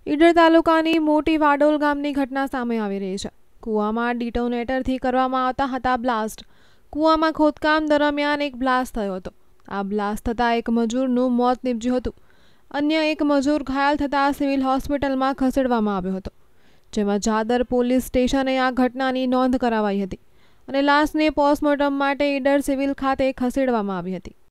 ઈડર તાલુકાની મોટી વાડોલ ગામની ઘટના સામે આવી રહી છે। કૂવામાં ડિટોનેટરથી કરવામાં આવતા હતા બ્લાસ્ટ। કૂવામાં ખોદકામ દરમિયાન એક બ્લાસ્ટ થયો હતો। આ બ્લાસ્ટ થતાં એક મજૂરનું મોત નીપજ્યું હતું। અન્ય એક મજૂર ઘાયલ થતાં સિવિલ હોસ્પિટલમાં ખસેડવામાં આવ્યો હતો, જેમાં જાદર પોલીસ સ્ટેશને આ ઘટનાની નોંધ કરાવાઈ હતી અને લાશને પોસ્ટમોર્ટમ માટે ઈડર સિવિલ ખાતે ખસેડવામાં આવી હતી।